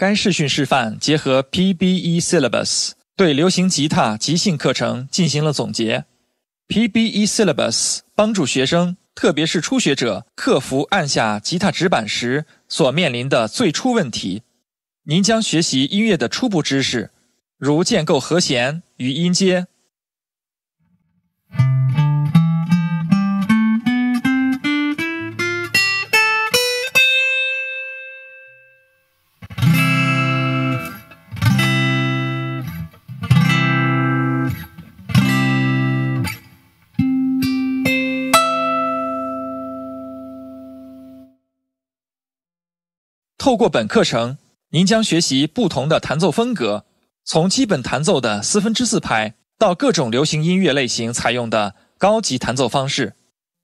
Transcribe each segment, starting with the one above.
该视讯示范结合 PBE Syllabus， 对流行吉他即兴课程进行了总结。PBE Syllabus 帮助学生，特别是初学者，克服按下吉他指板时所面临的最初问题。您将学习音乐的初步知识，如建构和弦与音阶。透过本课程，您将学习不同的弹奏风格，从基本弹奏的4/4拍到各种流行音乐类型采用的高级弹奏方式。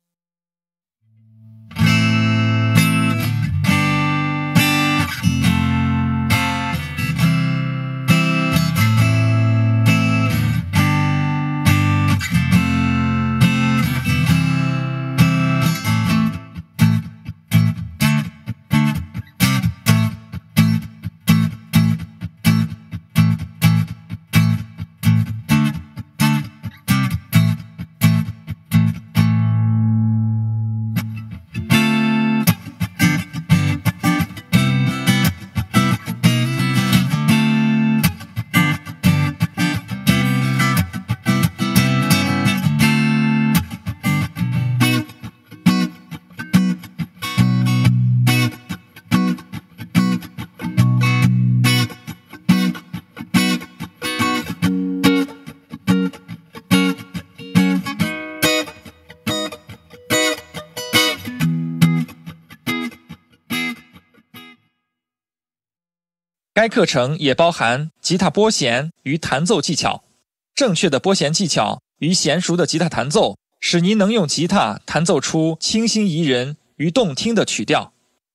该课程也包含吉他拨弦与弹奏技巧，正确的拨弦技巧与娴熟的吉他弹奏，使您能用吉他弹奏出清新宜人与动听的曲调。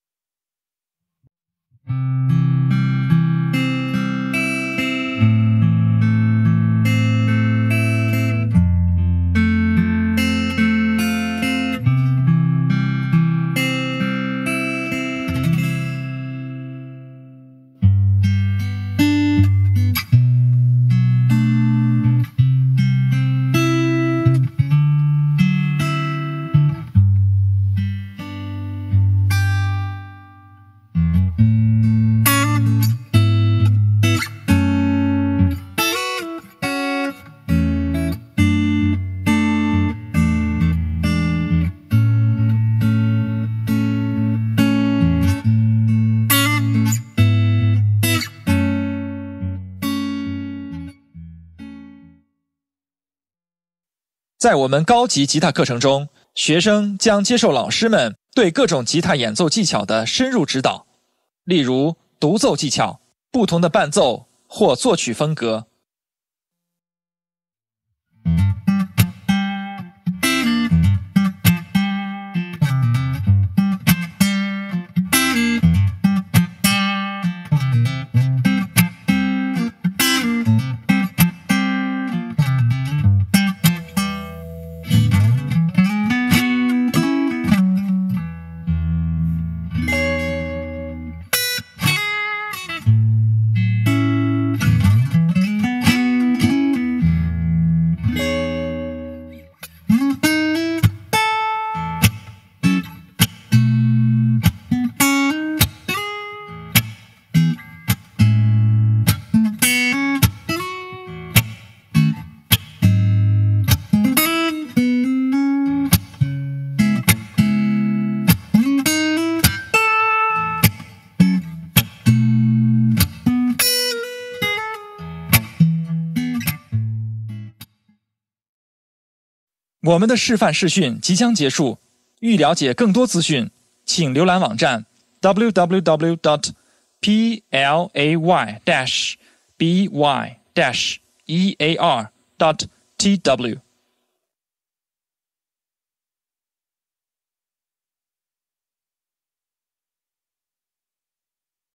在我们高级吉他课程中，学生将接受老师们对各种吉他演奏技巧的深入指导，例如独奏技巧、不同的伴奏或作曲风格。我们的示范视讯即将结束，欲了解更多资讯，请浏览网站 www.play-by-ear.tw